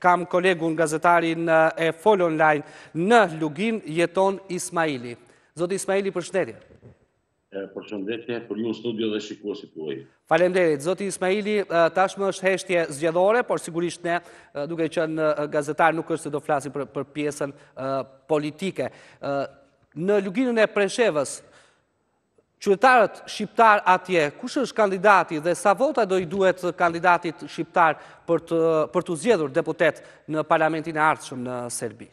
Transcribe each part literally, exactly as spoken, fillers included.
kam kolegun gazetarin e Fol Online. Në Lugin jeton Ismaili. Zoti Ismaili, përshëndetje. Përshëndetje për ju studio dhe shikuesit tuaj. Faleminderit. Zoti Ismaili, tashmë është heshtje zgjedhore, por sigurisht ne, duke qenë gazetar, nuk është se do flasim për, për pjesën politike. Në Luginën e Preshevës, qytetarët shqiptar atje, kush është kandidati dhe sa vota do i duhet kandidatit shqiptar për të, për të zgjedhur deputet në parlamentin e ardhshëm në Serbi?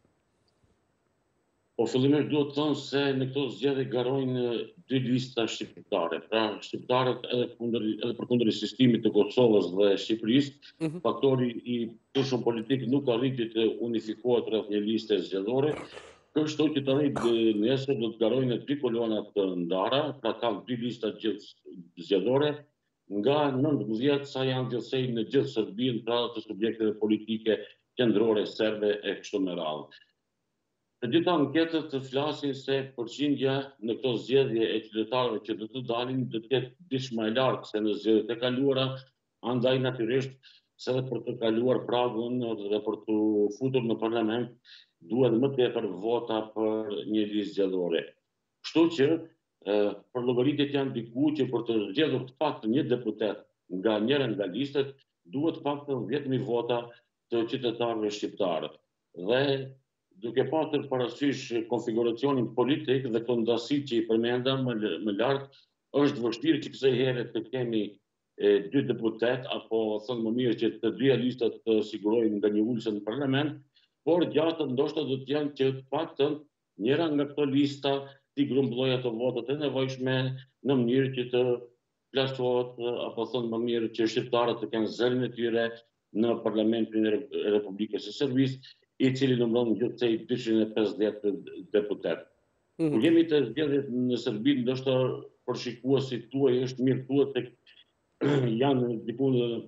Po fillimisht duhet të thonë se në këto zgjedhje garojnë dy lista shqiptare. Pra shqiptarët edhe, kundër, edhe për kundër sistemit të Kosovës dhe Shqipërisë, mm -hmm. faktori i pushën politik nuk arriti të unifikohet rreth një liste zgjedhore. Kështu që të rritë nesër do të garojnë dy kolona të ndara, pra kanë dy lista zgjedhore, nga nëntëmbëdhjetë sa janë gjithsej në gjithë Serbinë, pra të subjekteve politike qendrore serbe e kështu me radhë. Të gjitha anketët të flasin se përqindja në këto zgjedhje e qytetarëve që do të dalin do të jetë diç më e lartë se në zgjedhjet e kaluara, andaj natyrisht se edhe për të kaluar pragun dhe për të futur në parlament duhet më tepër vota për një listë zgjedhore. Kështu që për llogaritjet janë diku që për të zgjedhur të paktën një deputet nga njëra nga listat duhet të paktën dhjetë mijë vota të qytetarëve shqiptarë. Dhe duke pasur parasysh konfiguracionin politik dhe këto ndasitë që i përmenda më, më lart, është vështirë që kësaj here të kemi e, dy deputet, apo thënë më mirë që të dyja listat të sigurojnë nga një ulëse në parlament, por gjatë ndoshta do të janë që të paktën njëra nga këto lista t'i grumbullojë ato votat e nevojshme në mënyrë që të plasohet, apo thënë më mirë që shqiptarët të kenë zërin e tyre në parlamentin e Republikës së Serbisë, i cili numëron gjithsej dyqind e pesëdhjetë deputet. Mm -hmm. Kur jemi të zgjedhjet në Serbi, ndoshta për shikuesit tuaj është mirë thuhet se janë diku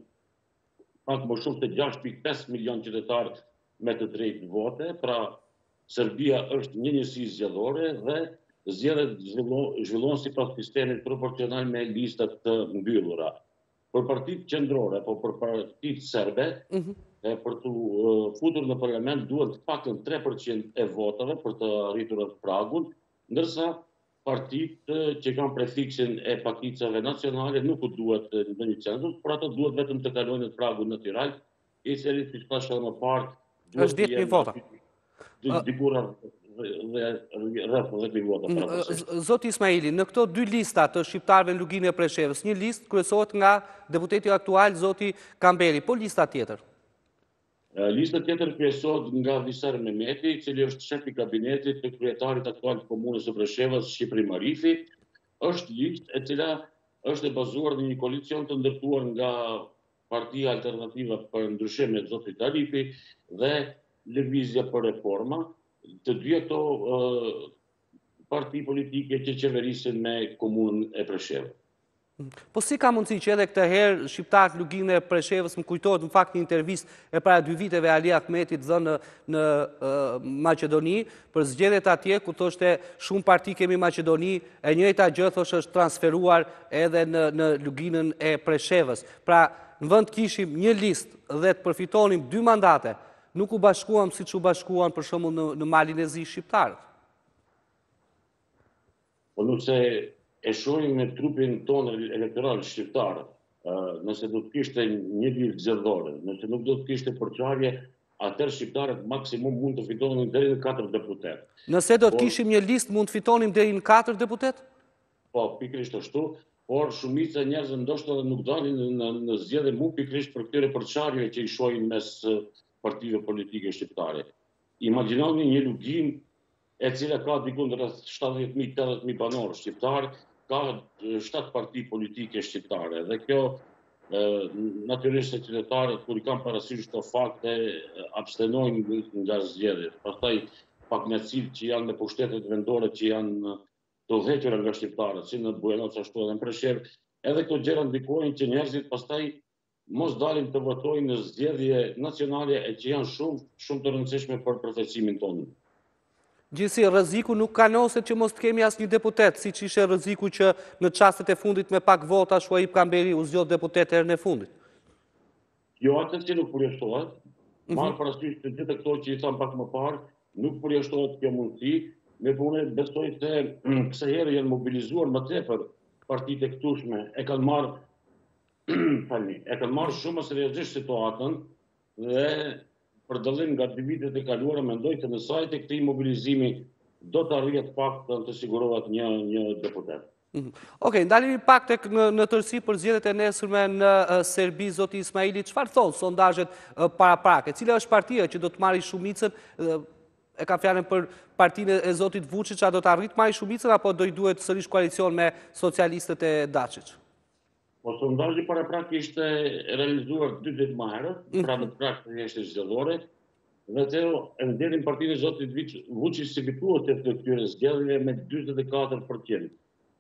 pak më shumë se gjashtë pikë pesë milion qytetarë me të drejtë vote, pra Serbia është një njësi zgjedhore dhe zgjedhjet zhvillohen sipas sistemit proporcional me listat të mbyllura. Për partitë qendrore apo për partitë serbe, mm -hmm. e për të uh, futur në parlament duhet të paktën tre përqind e votave për të arritur atë pragun, ndërsa partitë uh, që kanë prefiksin e pakicave nacionale nuk u duhet në një census, por ato duhet vetëm të kalojnë atë pragun natyral, i cili siç thash edhe më parë është dhjetë mijë vota. Dikura rreth dhjetë mijë vota. Zoti Ismaili, në këto dy lista të shqiptarëve në Luginë e Preshevës, një listë kryesohet nga deputeti aktual zoti Kamberi, po lista tjetër? Lista tjetër kryesohet nga Visar Mehmeti, i cili është shef i kabinetit të kryetarit aktual të komunës së Preshevës, Shqipëri Marifi. Është listë e cila është e bazuar në një koalicion të ndërtuar nga Partia Alternativa për Ndryshim e zotit Talipi dhe Lëvizja për Reforma, të dy ato uh, parti politike që qeverisin me komunën e Preshevës. Po si ka mundësi që edhe këtë herë shqiptarët Luginë e Preshevës, më kujtohet në fakt një intervistë e para dy viteve Ali Ahmetit dhënë në, në uh, Maqedoni për zgjedhjet atje, ku thoshte shumë parti kemi Maqedoni, e njëjta gjë thoshte është transferuar edhe në, në Luginën e Preshevës. Pra në vend kishim një listë dhe të përfitonim dy mandate, nuk u bashkuam si që u bashkuan për shembull në, në Malin e Zi shqiptarët. Po nëse e shohim me trupin tonë elektoral shqiptar, nëse do të kishte një listë zgjedhore, nëse nuk do të kishte përçarje, atëherë shqiptarët maksimum mund të fitonin deri në katër deputet. Nëse do të kishim një listë mund të fitonim deri në katër deputet? Po, pikërisht ashtu, por shumica e njerëzve ndoshta nuk dalin në, në zgjedhje mu pikërisht për këtyre përçarjeve që i shohin mes partive politike shqiptare. Imagjinoni një Luginë e cila ka diku rreth shtatëdhjetë mijë deri tetëdhjetë mijë banorë shqiptar, ka shtatë parti politike shqiptare. Dhe kjo natyrisht se qytetarët kur i kanë parasysh këto fakte abstenojnë nga zgjedhjet. Pastaj pakmjetësitë që janë në pushtetet vendore që janë të udhëhequra nga shqiptarët, si në Bujanoc ashtu edhe në Preshevë, edhe këto gjëra ndikojnë që njerëzit pastaj mos dalin të votojnë në zgjedhje nacionale e që janë shumë shumë të rëndësishme për përfaqësimin tonë. Gjithsesi, rreziku nuk kanoset që mos të kemi asnjë deputet, siç ishte rreziku që në çastet e fundit me pak vota Shuaib Kamberi u zgjodh deputet herën e fundit. Jo, atë që nuk përjashtohet, Marë parasysh të gjithë këto që i thamë pak më parë, nuk përjashtohet kjo mundësi, me pune besoj se kësa herë janë mobilizuar më tepër partitë e këtushme, e kanë marë e kanë marë shumë seriozisht situatën dhe për dallim nga dy vitet e kaluara mendoj të në sajt e këtij mobilizimi do të arrihet paktën të sigurohet një një deputet. Okej, ndalemi pak tek në tërësi për zgjedhjet e nesërme në Serbi, zoti Ismaili, çfarë thon sondazhet paraprake? Cila është partia që do të marrë shumicën? E ka fjalën për partinë e zotit Vučić, a do të arrit marrë shumicën apo do i duhet sërish koalicion me socialistët e Dačić? Po sondazhi paraprake ishte realizuar dy ditë më herët, pra në praktikë ishte zgjedhore, dhe të e nderin partinë e zotit Vučić si fituese të këtyre zgjedhjeve me njëzet e katër përqind.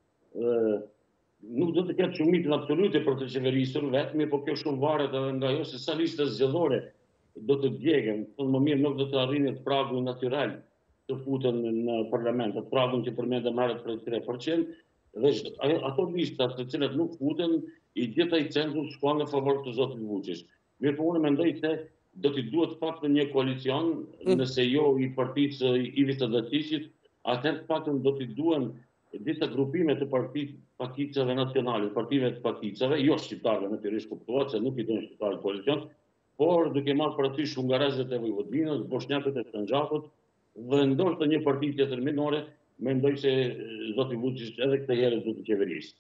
Nuk do të ketë shumicën absolute për të qeverisur vetëm, po kjo shumë varet edhe nga ajo se sa lista zgjedhore do të djegën, thonë më mirë nuk do të arrinit pragun natyral të futen në parlament, atë pragun që përmendëm herët për tre përqind, dhe ato listat të cilat nuk futen, i gjitha i census shkuan në favor të zotit Vučić. Mirë po unë mendoj se do t'i duhet paktën një koalicion, nëse jo i partisë Ivit të Dačićit, atëherë paktën do t'i duhen disa grupime të partit pakicave nacionale, partive të pakicave, jo shqiptarve në tyrish kuptuat, se nuk i dojnë shqiptarë koalicion, por duke marrë parasysh hungarezët e Vojvodinës, bosnjakët e Sanxhakut, dhe ndoshta një parti tjetër minore, mendoj se zoti Vučić edhe këtë herë do të qeverisë.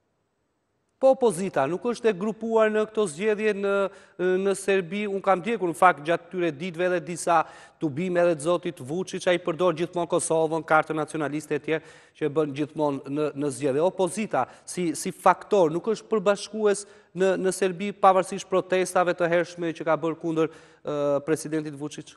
Po opozita nuk është e grupuar në këto zgjedhje në Serbi? Unë kam ndjekur në fakt gjatë këtyre ditëve edhe disa tubime edhe të zotit Vučić, ai përdor gjithmonë Kosovën, kartën nacionaliste e tjerë që bën gjithmonë në zgjedhje. Opozita si faktor nuk është përbashkues në Serbi pavarësisht protestave të hershme që ka bërë kundër presidentit Vučić?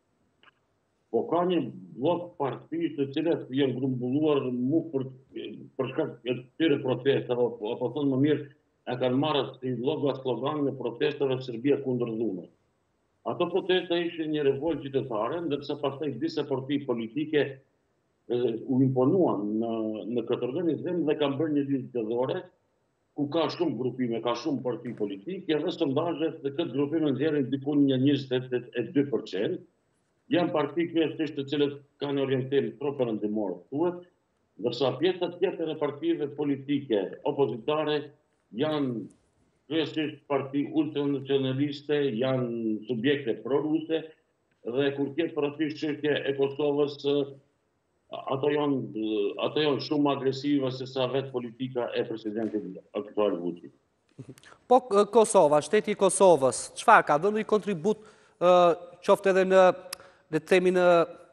Po ka një blok parti të cilat janë grumbulluar mu për shkak të këtyre protestave, apo thonë më mirë, e kanë marrë si logo slogan në protestave Serbia kundër dhunës. Ato protesta ishin një revolt qytetare, ndërsa pastaj disa parti politike u imponuan në këtë organizim dhe kanë bërë një listë zgjedhore ku ka shumë grupime, ka shumë parti politike, dhe sondazhet dhe këtë grupime nxjerrin diku një njëzet e dy përqind. Janë parti kryesisht të cilët kanë orientim pro-perëndimor, thuhet, ndërsa pjesa tjetër e partive politike opozitare janë kryesisht parti ultranacionaliste, janë subjekte pro-ruse, dhe kur tjetë parasysh çështja e Kosovës, ato janë shumë agresive se sa vetë politika e presidentit aktual Vučić. Po Kosova, shteti i Kosovës, çfarë ka dhënë një kontribut qoftë edhe në dhe të themi në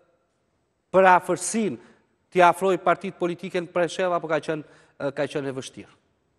përafërsim t'i afroj partit politike në Presheva, apo ka qenë e vështirë?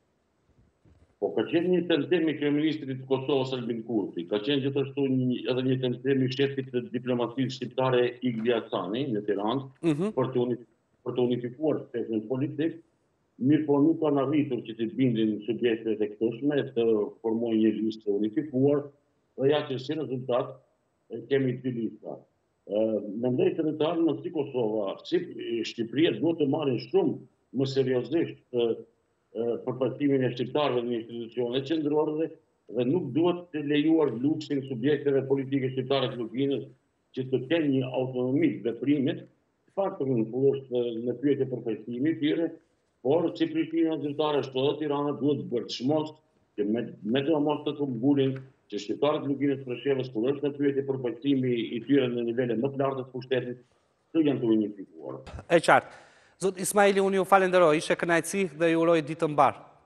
Po, ka qenë një tentim i kryeministrit të Kosovës Albin Kurti, ka qenë gjithashtu edhe një tentim i shefit të diplomacisë shqiptare Igli Hasani në Tiranë për të unifikuar shtetin politik, mirë po nuk kanë arritur që të bindin subjektet e këtushme të formojnë një listë unifikuar, dhe ja që si rezultat kemi dy lista. Mendoj se në të ardhmen si Kosova, si Shqipëria duhet të marrin shumë më seriozisht përfaqësimin e shqiptarëve në institucionet qendrore dhe nuk duhet të lejuar luksin subjekteve politike shqiptare të luginës që të kenë një autonomi të veprimit, faktën është në pyetje përfaqësimi i tyre, por si Prishtina zyrtare ashtu edhe Tirana duhet të bërtshmos që me do mos të tumbulin që shqiptarët e luginës Preshevës, kur është në pyetje përfaqësimi i tyre në nivele më të larta të pushtetit, të janë të unifikuar. E qartë. Zot Ismaili, unë ju falenderoj, ishe kënaqësi dhe ju uroj ditë të mbarë.